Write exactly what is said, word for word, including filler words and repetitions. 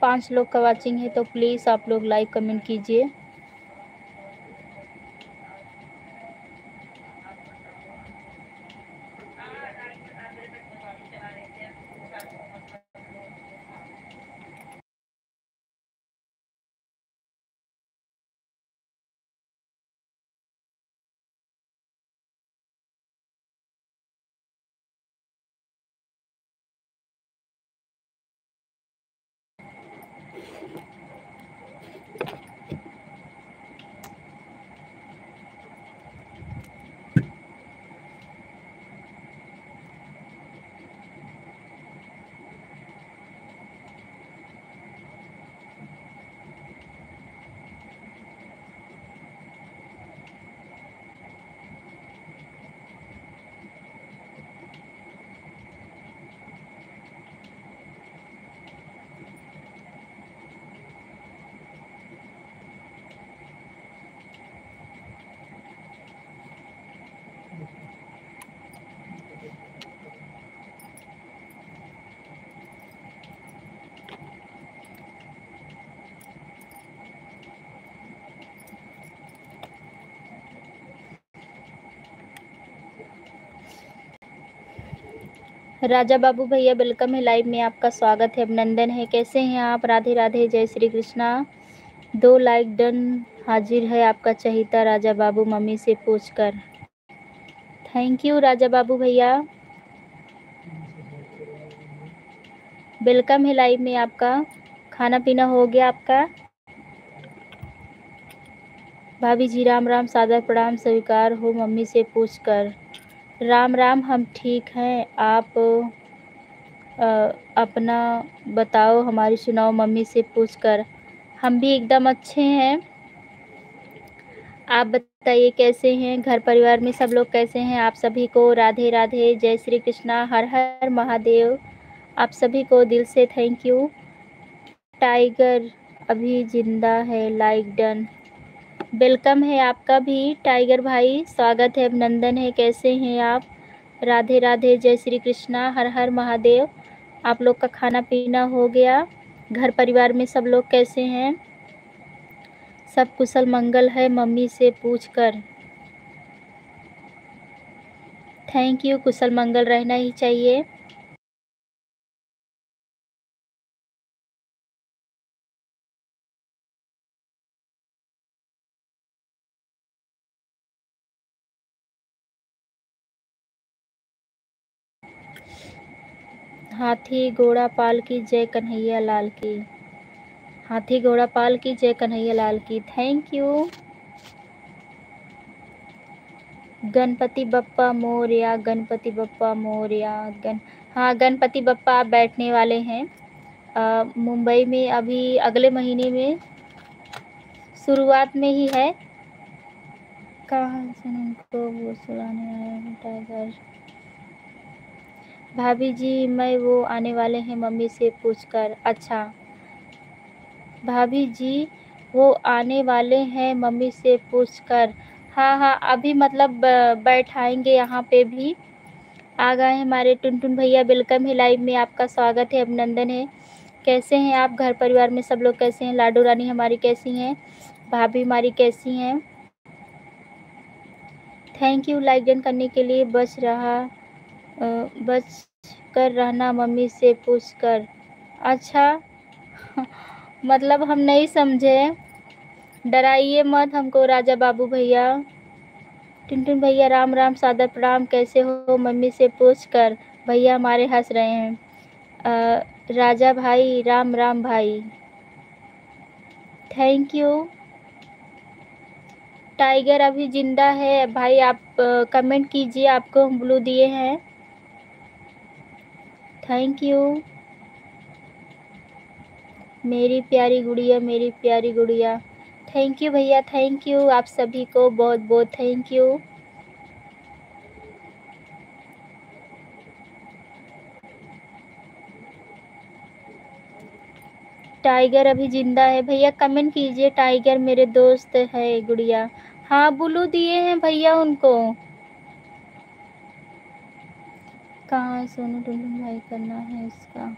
पांच लोग का वाचिंग है, तो प्लीज़ आप लोग लाइक कमेंट कीजिए। राजा बाबू भैया वेलकम है, लाइव में आपका स्वागत है, अभिनंदन है। कैसे हैं आप? राधे राधे, जय श्री कृष्णा। दो लाइक डन। हाजिर है आपका चहिता राजा बाबू, मम्मी से पूछकर। थैंक यू राजा बाबू भैया, वेलकम है लाइव में आपका। खाना पीना हो गया आपका? भाभी जी राम राम, सादर प्रणाम स्वीकार हो मम्मी से पूछकर। राम राम, हम ठीक हैं। आप आ, अपना बताओ, हमारी सुनाओ मम्मी से पूछकर। हम भी एकदम अच्छे हैं। आप बताइए कैसे हैं? घर परिवार में सब लोग कैसे हैं? आप सभी को राधे राधे, जय श्री कृष्णा, हर हर महादेव। आप सभी को दिल से थैंक यू। टाइगर अभी जिंदा है, लाइक डन। वेलकम है आपका भी टाइगर भाई, स्वागत है, अभिनंदन है। कैसे हैं आप? राधे राधे, जय श्री कृष्णा, हर हर महादेव। आप लोग का खाना पीना हो गया? घर परिवार में सब लोग कैसे हैं? सब कुशल मंगल है मम्मी से पूछकर। थैंक यू, कुशल मंगल रहना ही चाहिए। हाथी घोड़ा पाल की जय, कन्हैया लाल की। हाथी घोड़ा पाल की जय, कन्हैया लाल की। Thank you. गणपति बप्पा मोरया, गणपति बप्पा मोरया। गण हाँ, गणपति बप्पा आप बैठने वाले हैं आ, मुंबई में अभी अगले महीने में, शुरुआत में ही है। कहाँ से उनको वो सुलाने आया हूँ टाइगर। भाभी जी मैं वो आने वाले हैं मम्मी से पूछकर। अच्छा भाभी जी वो आने वाले हैं मम्मी से पूछकर। हाँ हाँ, अभी मतलब बैठाएंगे यहाँ पे भी। आ गए हमारे टुनटुन भैया, वेलकम है, लाइव में आपका स्वागत है, अभिनंदन है। कैसे हैं आप? घर परिवार में सब लोग कैसे हैं? लाडू रानी हमारी कैसी हैं? भाभी हमारी कैसी हैं? थैंक यू लाइक डन करने के लिए। बच रहा बच कर रहना मम्मी से पूछ कर। अच्छा मतलब हम नहीं समझे, डराइए मत हमको राजा बाबू भैया। टुनटुन भैया राम राम, सादर प्रणाम, कैसे हो मम्मी से पूछ कर। भैया हमारे हंस रहे हैं। आ, राजा भाई राम राम भाई, थैंक यू। टाइगर अभी जिंदा है भाई, आप कमेंट कीजिए, आपको हम ब्लू दिए हैं। थैंक यू मेरी प्यारी गुड़िया, मेरी प्यारी गुड़िया। थैंक यू भैया, थैंक यू आप सभी को बहुत बहुत थैंक यू। टाइगर अभी जिंदा है भैया, कमेंट कीजिए। टाइगर मेरे दोस्त है गुड़िया। हाँ ब्लू दिए हैं भैया उनको। कहाँ सोनू टुनटुन भाई करना है इसका।